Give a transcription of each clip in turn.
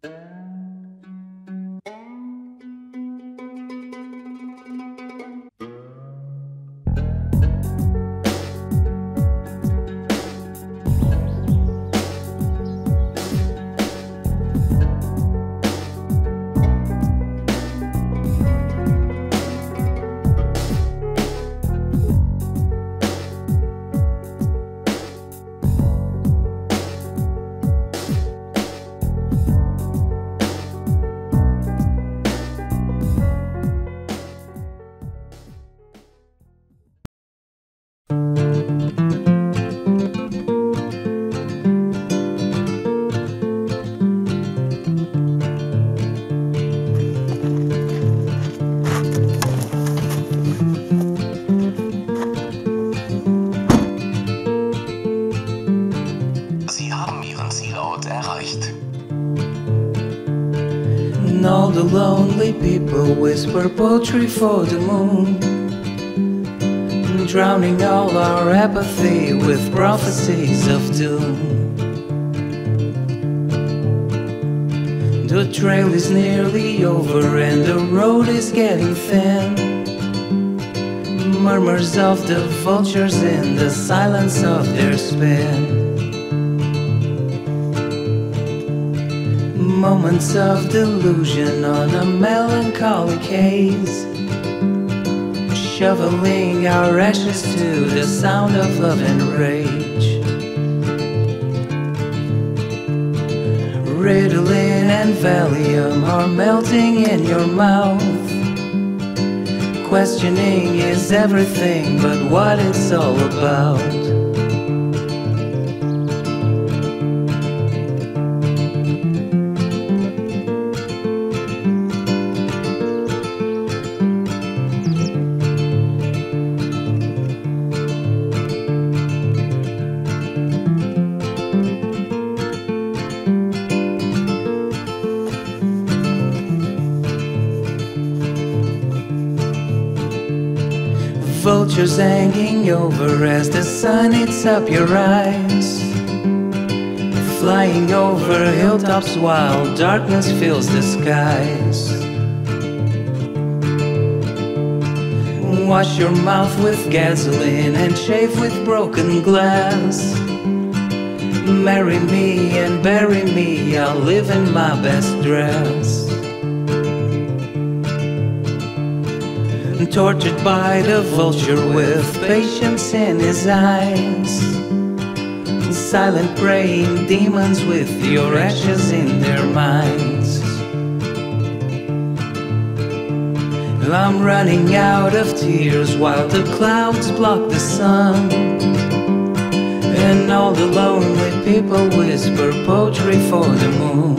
And all the lonely people whisper poetry for the moon, drowning all our apathy with prophecies of doom. The trail is nearly over and the road is getting thin. Murmurs of the vultures in the silence of their spin. Moments of delusion on a melancholy haze, shoveling our ashes to the sound of love and rage. Ritalin and Valium are melting in your mouth. Questioning is everything but what it's all about. Vultures hanging over as the sun eats up your eyes, flying over hilltops while darkness fills the skies. Wash your mouth with gasoline and shave with broken glass. Marry me and bury me, I'll live in my best dress. Tortured by the vulture with patience in his eyes, silent praying demons with your ashes in their minds. I'm running out of tears while the clouds block the sun, and all the lonely people whisper poetry for the moon.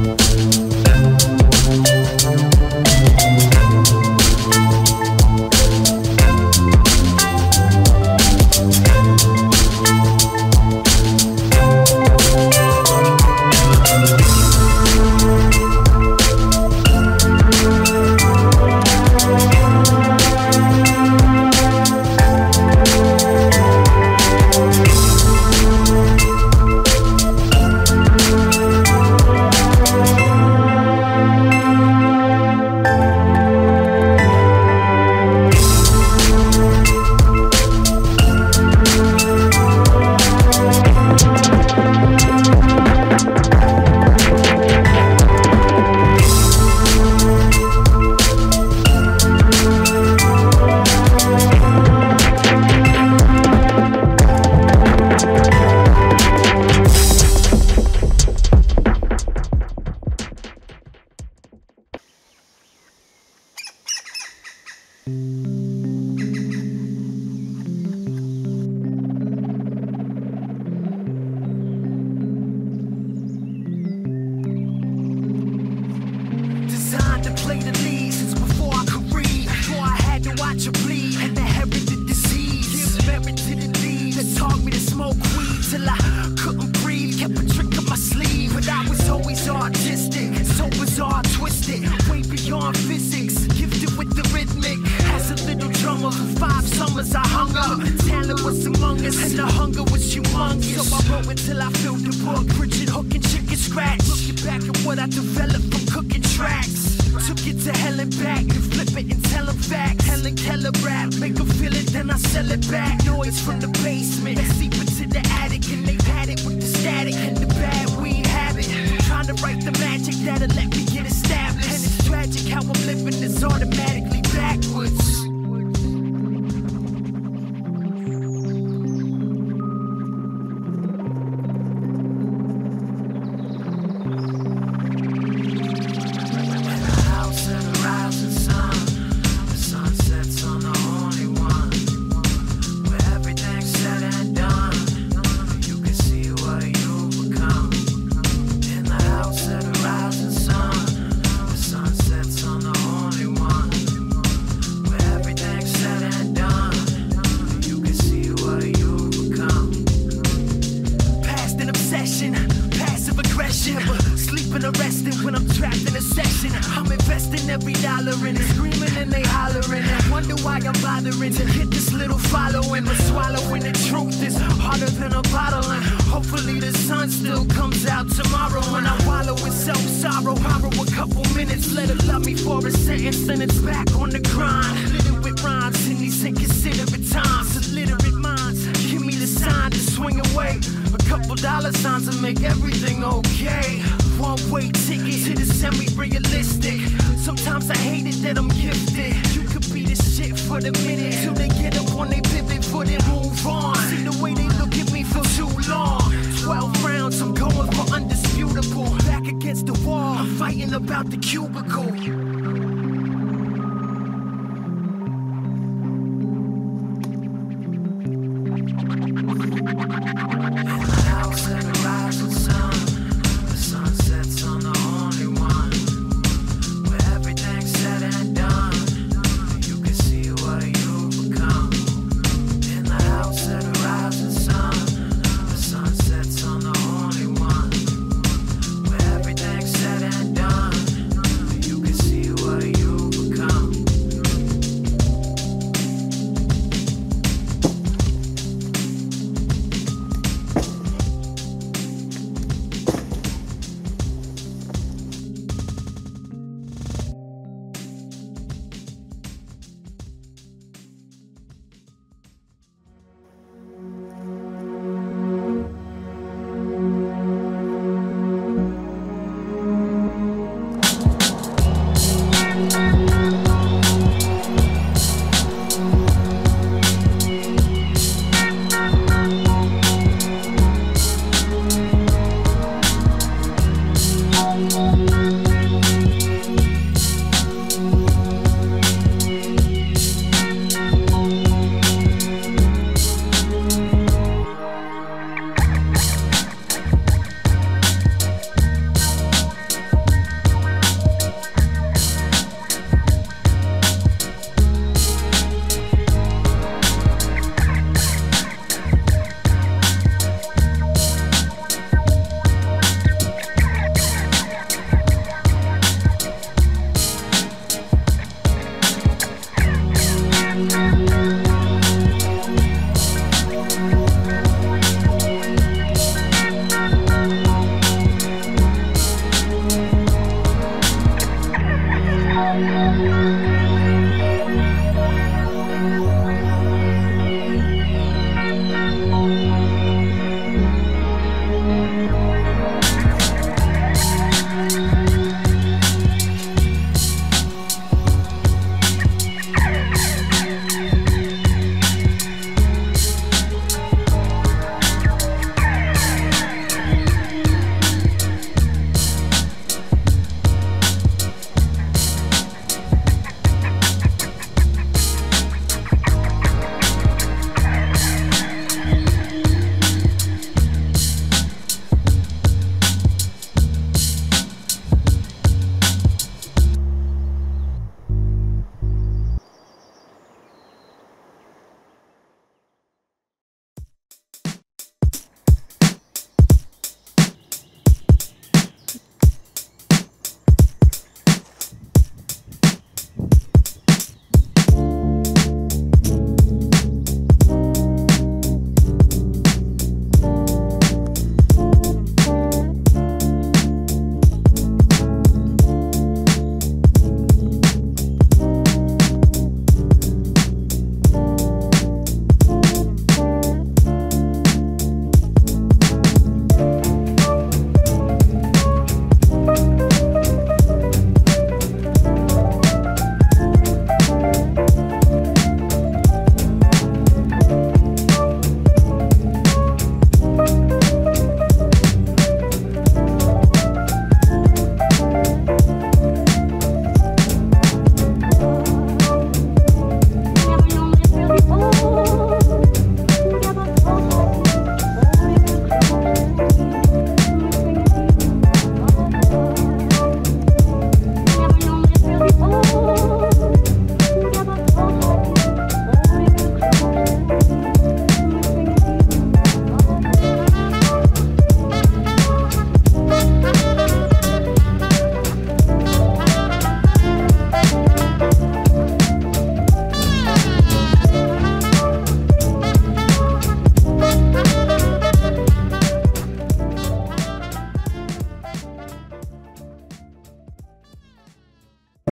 About the cubicle.